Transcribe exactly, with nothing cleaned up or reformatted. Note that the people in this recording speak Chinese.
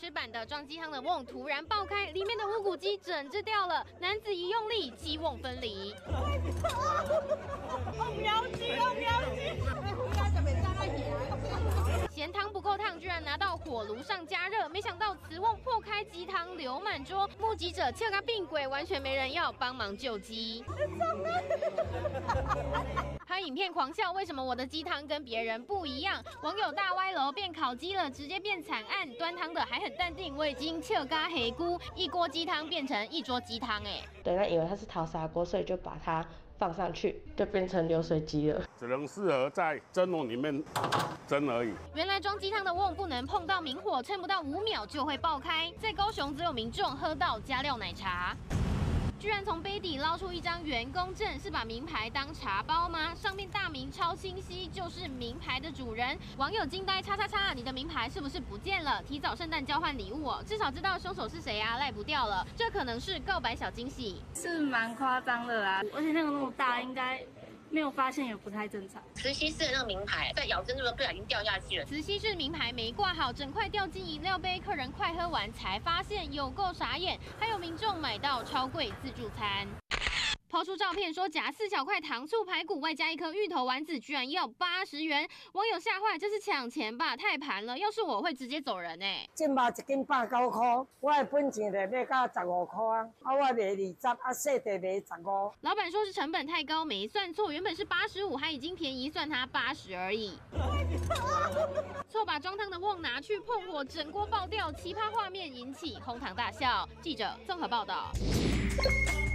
吃板的装鸡汤的瓮突然爆开，里面的乌骨鸡整只掉了。男子一用力，鸡瓮分离。 我不要鸡，我不要鸡！回家就没炸到起咸汤不够烫，居然拿到火炉上加热，没想到瓷瓮破开，鸡汤流满桌。目击者切个病鬼，完全没人要帮忙救鸡。拍影片狂笑，为什么我的鸡汤跟别人不一样？网友大歪楼变烤鸡了，直接变惨案。端汤的还很淡定，我已经切嘎黑菇，一锅鸡汤变成一桌鸡汤哎。 对，那以为它是陶砂锅，所以就把它放上去，就变成流水鸡了。 只能适合在蒸笼里面蒸而已。 原来装鸡汤的瓮不能碰到明火，撑不到五秒就会爆开。在高雄，只有民众喝到加料奶茶。居然从杯底捞出一张员工证，是把名牌当茶包吗？上面大名超清晰，就是名牌的主人。网友惊呆，叉叉叉，你的名牌是不是不见了？提早圣诞交换礼物哦，至少知道凶手是谁啊，赖不掉了。这可能是告白小惊喜， 是蛮夸张的啦，而且那个那么大，应该没有发现也不太正常。 慈禧式的那个名牌，在咬针的时候不小心掉下去了。 慈禧式名牌没挂好，整块掉进饮料杯，客人快喝完才发现，有够傻眼。还有民众买到超贵自助餐。抛出照片说夹四小块糖醋排骨，外加一颗芋头丸子，居然要八十元，网友吓坏，这是抢钱吧？太盘了！要是我会直接走人哎、欸。 金毛一斤百九块，我的本钱就卖到十五块啊，啊我卖二十，啊细地卖十五。 老板说是成本太高，没算错，原本是八十五，还已经便宜，算他八十而已。错把装汤的瓮拿去碰火，整锅爆掉，奇葩画面引起哄堂大笑。记者综合报道。